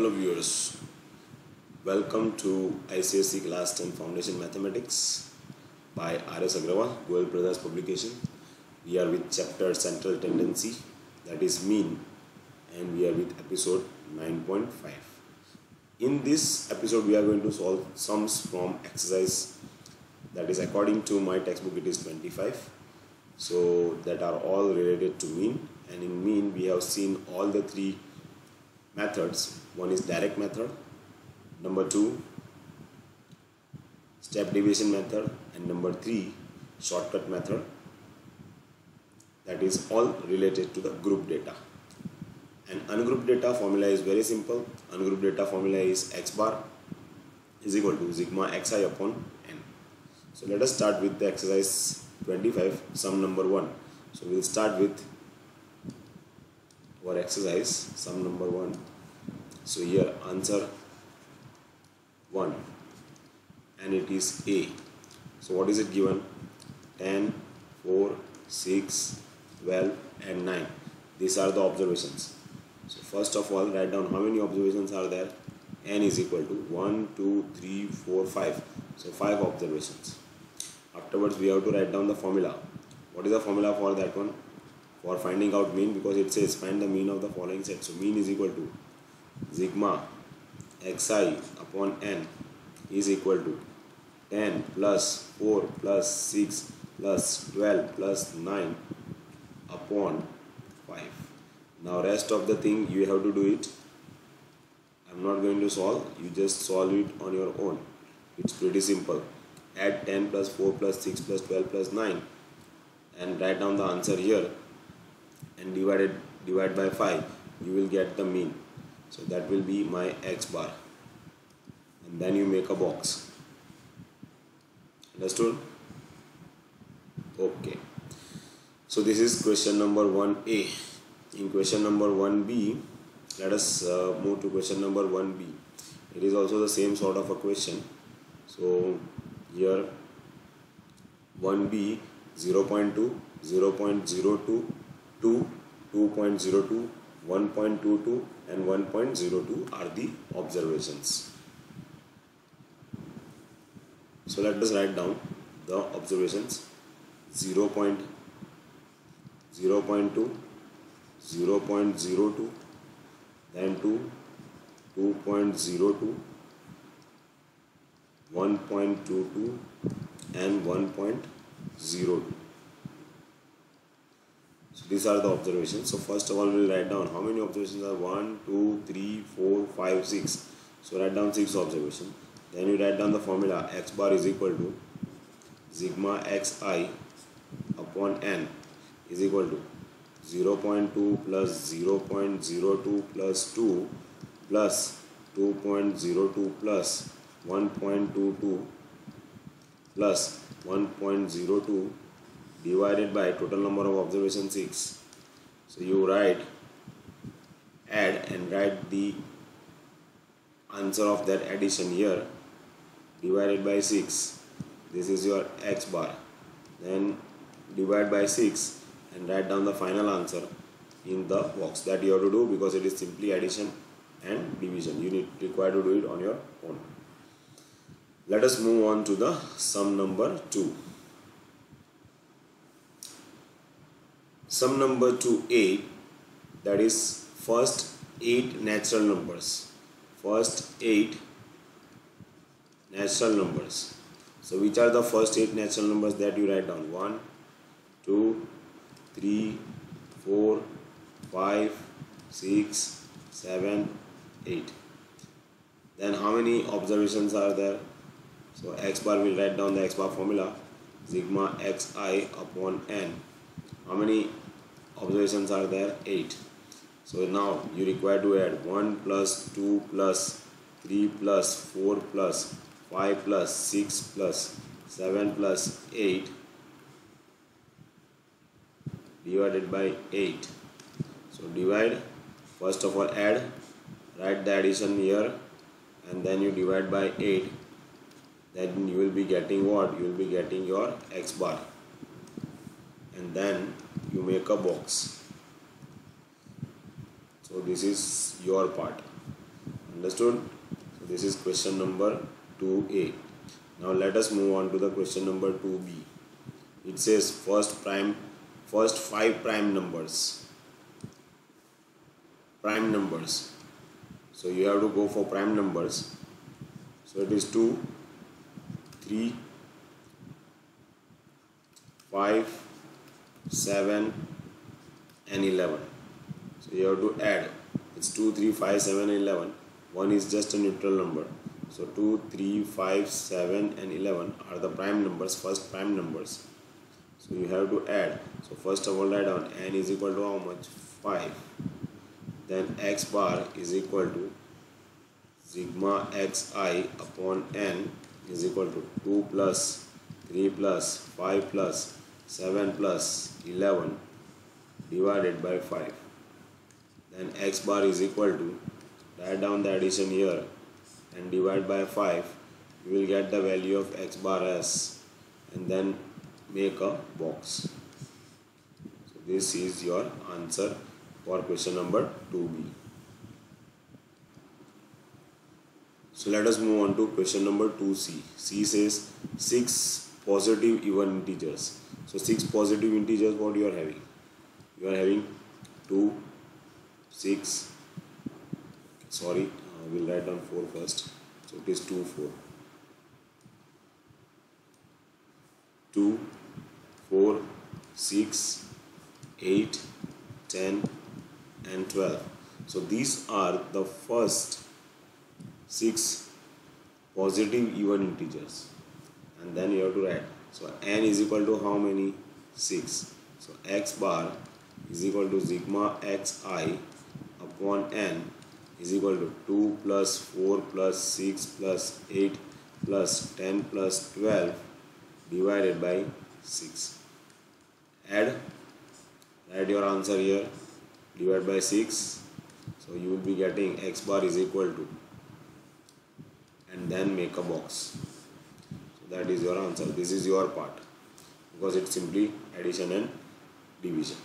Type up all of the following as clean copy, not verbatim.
Hello viewers, welcome to ICSE Class 10 Foundation Mathematics by R.S. Agrawal, Goel Brothers publication. We are with chapter Central Tendency, that is mean, and we are with episode 9.5. In this episode we are going to solve sums from exercise, that is according to my textbook it is 25. So that are all related to mean, and in mean we have seen all the three methods. One is direct method, number 2 step deviation method, and number 3 shortcut method. That is all related to the group data. And ungrouped data formula is very simple. Ungrouped data formula is x bar is equal to sigma xi upon n. So let us start with the exercise 25, sum number 1. So we will start with our exercise, sum number 1. So here answer 1 and it is A. So what is it given? 10, 4, 6, 12 and 9. These are the observations. So first of all write down how many observations are there. N is equal to 1, 2, 3, 4, 5. So 5 observations. Afterwards we have to write down the formula. What is the formula for that one? For finding out mean, because it says find the mean of the following set. So mean is equal to sigma xi upon n is equal to 10 plus 4 plus 6 plus 12 plus 9 upon 5. Now rest of the thing you have to do it. I am not going to solve, you just solve it on your own. It's pretty simple. Add 10 plus 4 plus 6 plus 12 plus 9 and write down the answer here and divide by 5. You will get the mean. So that will be my x bar, and then you make a box. Understood? Okay. So this is question number 1a. In question number 1b, let us move to question number 1b. It is also the same sort of a question. So here 1b 0.2, 0.02, 2, 2.02, 1.22 and 1.02 are the observations. So let us write down the observations. 0.02, 0.02, then 2, 2.02, 1.22 and 1.02. So these are the observations. So first of all we will write down how many observations are 1, 2, 3, 4, 5, 6. So write down 6 observations. Then you write down the formula. X bar is equal to sigma xi upon n is equal to 0.2 plus 0.02 plus 2 plus 2.02 plus 1.22 plus 1.02 divided by total number of observations 6. So you add and write the answer of that addition here, divided by 6. This is your x bar. Then divide by 6 and write down the final answer in the box. That you have to do because it is simply addition and division. You require to do it on your own. Let us move on to the sum number 2. Sum number 2a, that is first 8 natural numbers. First 8 natural numbers. So which are the first 8 natural numbers that you write down? 1, 2, 3, 4, 5, 6, 7, 8. Then how many observations are there? So x bar, will write down the x bar formula. Sigma xi upon n. How many observations are there? 8. So now you require to add 1 plus 2 plus 3 plus 4 plus 5 plus 6 plus 7 plus 8 divided by 8. So divide, first of all add, write the addition here and then you divide by 8. Then you will be getting what? You will be getting your x bar, and then you make a box. So this is your part. Understood? So this is question number 2a. Now let us move on to the question number 2b. It says first 5 prime numbers. Prime numbers. So you have to go for prime numbers. So it is 2, 3, 5, 7 and 11. So you have to add. It's 2, 3, 5, 7 and 11. 1 is just a neutral number. So 2, 3, 5, 7 and 11 are the prime numbers, first prime numbers. So you have to add. So first of all, write down n is equal to how much? 5. Then x bar is equal to sigma xi upon n is equal to 2 plus 3 plus 5 plus 7 plus 11 divided by 5. Then x bar is equal to, write down the addition here and divide by 5. You will get the value of x bar as, and then make a box. So this is your answer for question number 2b. So let us move on to question number 2c. C says 6 positive even integers. So 6 positive integers, what you are having? You are having 2, 6, sorry, we'll write down 4 first. So it is 2, 4. 2, 4, 6, 8, 10 and 12. So these are the first 6 positive even integers, and then you have to write. So n is equal to how many? 6. So x bar is equal to sigma xi upon n is equal to 2 plus 4 plus 6 plus 8 plus 10 plus 12 divided by 6. Add, write your answer here, divide by 6. So you will be getting x bar is equal to, and then make a box. So that is your answer. This is your part, because it's simply addition and division.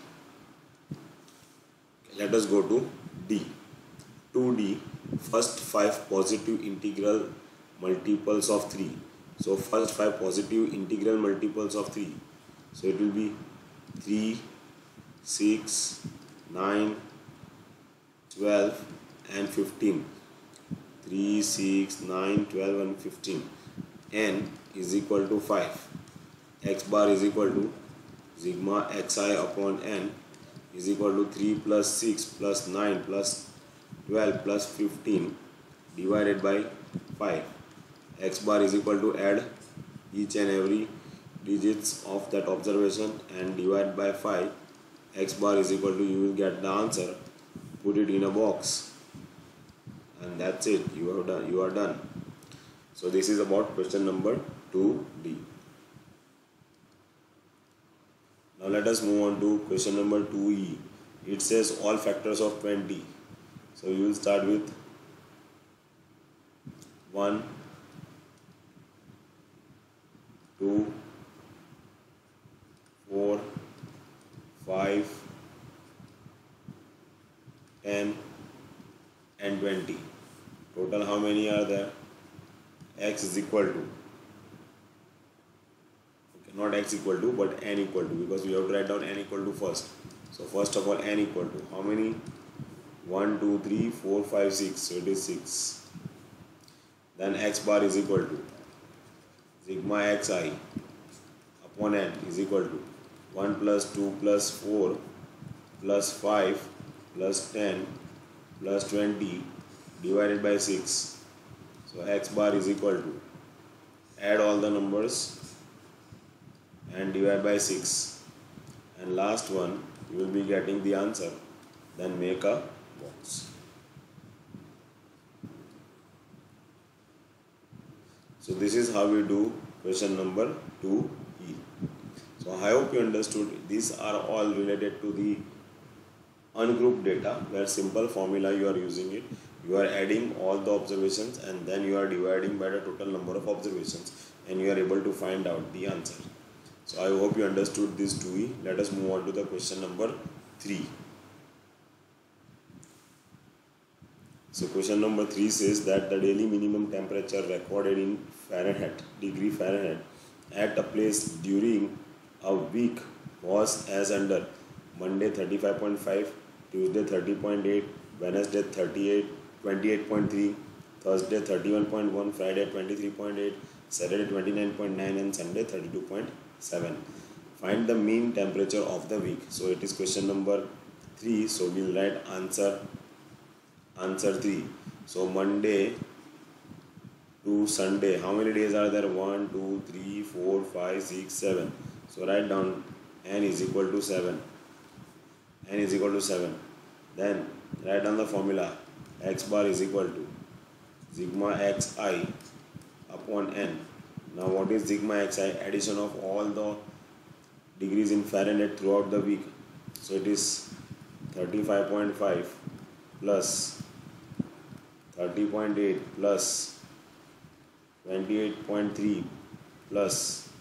Let us go to D. 2D, first 5 positive integral multiples of 3. So first 5 positive integral multiples of 3. So it will be 3, 6, 9, 12 and 15. 3, 6, 9, 12 and 15. N is equal to 5. X bar is equal to sigma xi upon n is equal to 3 plus 6 plus 9 plus 12 plus 15 divided by 5. X bar is equal to, add each and every digits of that observation and divide by 5. X bar is equal to, you will get the answer, put it in a box, and that's it. You are done. So this is about question number 2D. Now let us move on to question number 2E. It says all factors of 20. So you will start with 1, 2, 4, 5, 10 and 20. Total how many are there? X is equal to, okay, not x equal to but n equal to, because we have to write down n equal to first. So first of all, n equal to how many? 1, 2, 3, 4, 5, 6. So it is 6. Then x bar is equal to sigma xi upon n is equal to 1 plus 2 plus 4 plus 5 plus 10 plus 20 divided by 6. So x bar is equal to, add all the numbers and divide by 6, and last one you will be getting the answer, then make a box. So this is how we do question number 2E. So I hope you understood. These are all related to the ungrouped data, where simple formula you are using it. You are adding all the observations and then you are dividing by the total number of observations, and you are able to find out the answer. So I hope you understood this 2E. Let us move on to the question number 3. So question number 3 says that the daily minimum temperature recorded in Fahrenheit, degree Fahrenheit, at a place during a week was as under: Monday 35.5, Tuesday 30.8, Wednesday 28.3, Thursday 31.1, Friday 23.8, Saturday 29.9, and Sunday 32.7. Find the mean temperature of the week. So it is question number 3. So we'll write answer 3. So Monday to Sunday, how many days are there? 1, 2, 3, 4, 5, 6, 7. So write down n is equal to 7. N is equal to 7. Then write down the formula. X bar is equal to sigma xi upon n. Now what is sigma xi? Addition of all the degrees in Fahrenheit throughout the week. So it is 35.5 plus 30.8 plus 28.3 plus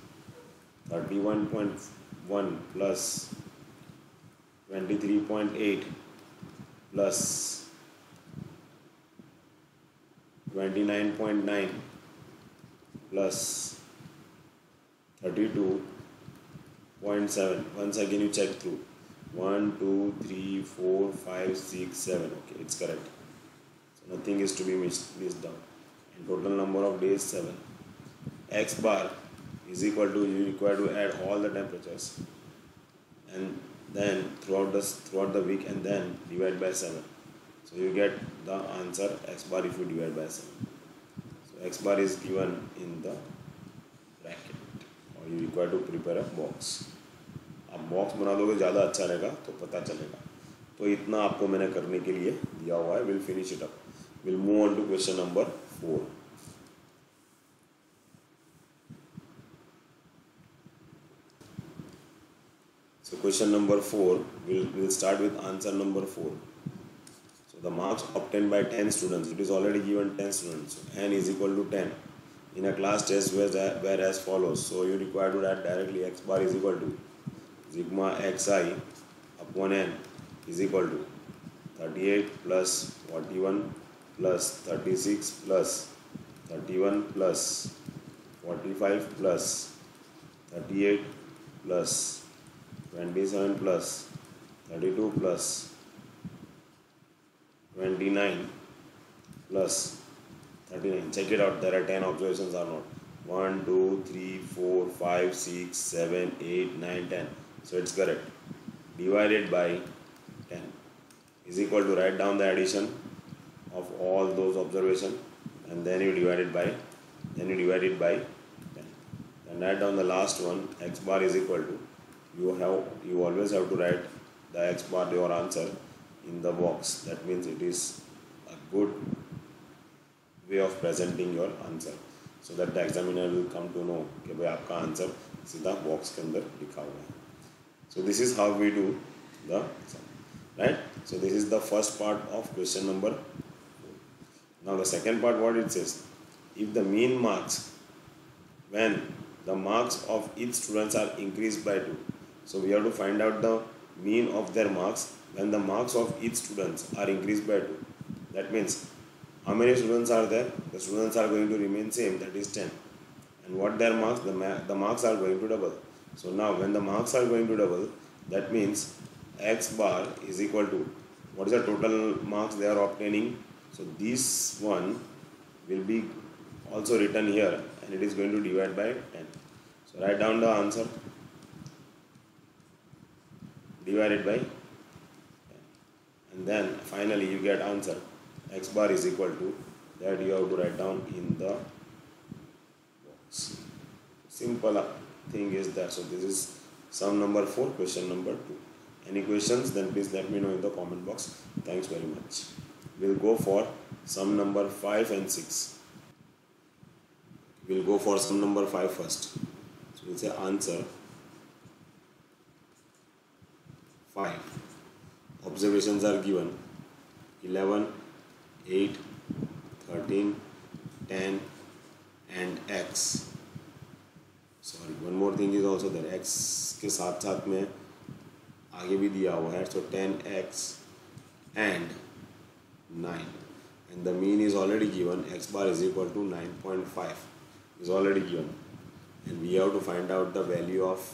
31.1 plus 23.8 plus 29.9 plus 32.7. Once again you check through. 1, 2, 3, 4, 5, 6, 7. Okay, it's correct. So nothing is to be missed down. And total number of days 7. X bar is equal to, you require to add all the temperatures and then throughout the week and then divide by 7. So you get the answer X bar if you divide by 7. So X bar is given in the bracket, or you require to prepare a box. आप box बना दोगे ज़्यादा अच्छा रहेगा, तो पता चलेगा. तो इतना आपको मैंने करने के लिए दिया हुआ है. Will finish it up. Will move on to question number 4. So question number 4, we'll start with answer number 4. So the marks obtained by 10 students, it is already given 10 students. So n is equal to 10 in a class test where as follows. So you require to write directly x bar is equal to sigma xi upon n is equal to 38 plus 41 plus 36 plus 31 plus 45 plus 38 plus 27 plus 32 plus 29 plus 39. Check it out. There are 10 observations or not. 1, 2, 3, 4, 5, 6, 7, 8, 9, 10. So it's correct. Divided by 10 is equal to, write down the addition of all those observations and then you divide it by 10. And write down the last one. X bar is equal to, you always have to write the X bar, your answer, in the box. That means it is a good way of presenting your answer, so that the examiner will come to know कि भाई आपका answer सीधा box के अंदर लिखा हुआ है. So this is how we do the sum, right? So this is the first part of question number 4. Now the second part, what it says: if the mean marks, when the marks of each students are increased by 2. So we have to find out the mean of their marks when the marks of each students are increased by 2. That means how many students are there? The students are going to remain same, that is 10. And what their marks? The marks are going to double. So now when the marks are going to double, that means X bar is equal to, what is the total marks they are obtaining? So this one will be also written here and it is going to divide by 10. So write down the answer, divided by 10. And then finally you get answer. X bar is equal to, that you have to write down in the box. Simple thing is that. So this is sum number 4, question number 2. Any questions, then please let me know in the comment box. Thanks very much. We'll go for sum number 5 and 6. We'll go for sum number 5 first. So we'll say answer 5. Observations are given: 11, 8, 13, 10 and x. Sorry, one more thing is also there. X के साथ साथ में आगे भी दिया हुआ है. So 10x and 9. and the mean is already given. X bar is equal to 9.5 is already given, and we have to find out the value of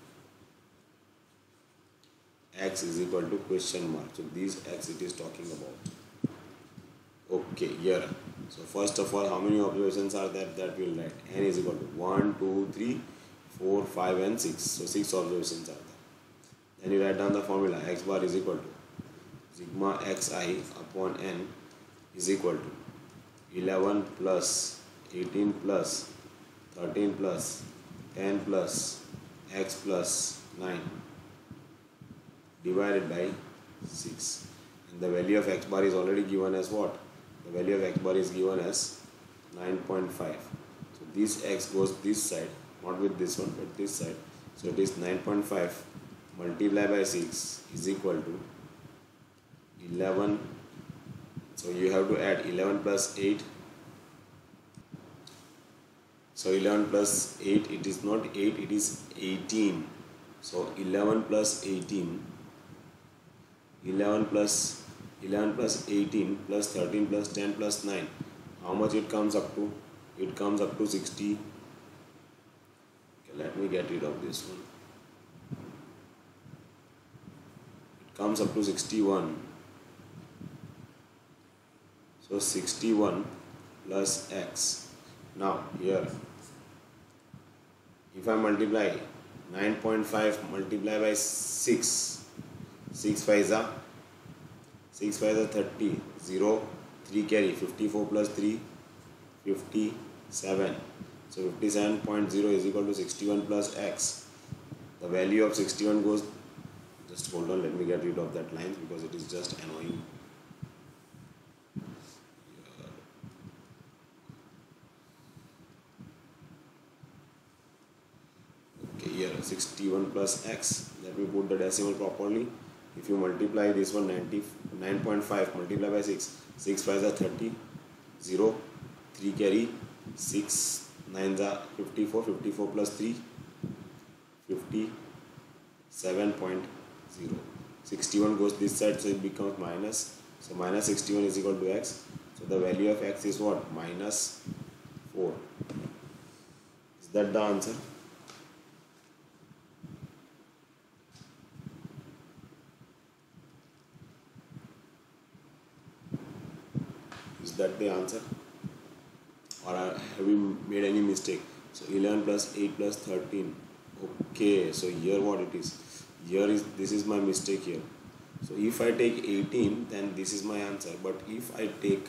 x is equal to question mark. So this x it is talking about. Okay, here. So first of all, how many observations are there? That will write. N is equal to 1, 2, 3, 4, 5 and 6. So 6 observations are there. Then you write down the formula. X bar is equal to sigma xi upon n is equal to 11 plus 18 plus 13 plus 10 plus x plus 9 divided by 6. And the value of x bar is already given as what? The value of x bar is given as 9.5. So this x goes this side, not with this one but this side. So it is 9.5 multiplied by 6 is equal to 11. So you have to add 11 plus 8. So 11 plus 8, it is not 8, it is 18. So 11 plus 18, 11 plus 18 plus 13 plus 10 plus 9. How much it comes up to? It comes up to 60. Okay, let me get rid of this one. It comes up to 61. So 61 plus x. Now here, if I multiply 9.5 multiply by 6, 6 5s are 30, 0, 3 carry, 54 plus 3, 57. So 57.0 is equal to 61 plus x. The value of 61 goes, just hold on, let me get rid of that line because it is just annoying. Okay, here 61 plus x, let me put the decimal properly. If you multiply this one 9.5 multiply by 6, 6 5s are 30, 0, 3 carry, 6 9s are 54, 54 plus 3, 57.0. 61 goes this side, so it becomes minus. So minus 61 is equal to x. So the value of x is what? Minus 4. Is that the answer? Is that the answer? Or have we made any mistake? So 11 plus 8 plus 13. Okay, so here what it is? Here is, this is my mistake here. So if I take 18, then this is my answer. But if I take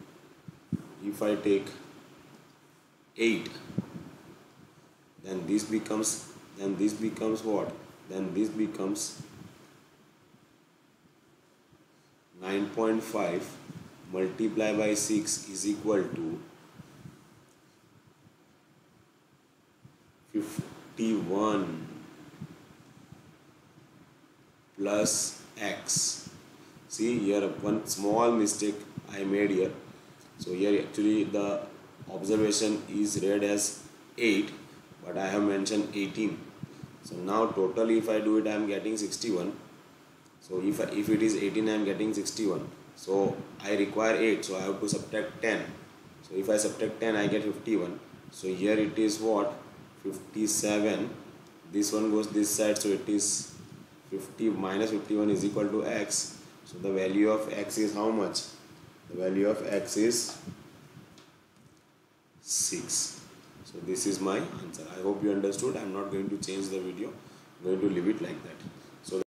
8, then this becomes what? Then this becomes 9.5 multiplied by 6 is equal to 51 plus x. See here, one small mistake I made here. So here actually the observation is read as 8, but I have mentioned 18. So now totally if I do it, I am getting 61. So if it is 18, I am getting 61. So I require 8, so I have to subtract 10. So if I subtract 10, I get 51. So here it is what? 57. This one goes this side, so it is 50 minus 51 is equal to x. So the value of x is how much? The value of x is 6. So this is my answer. I hope you understood. I am not going to change the video. I am going to leave it like that. So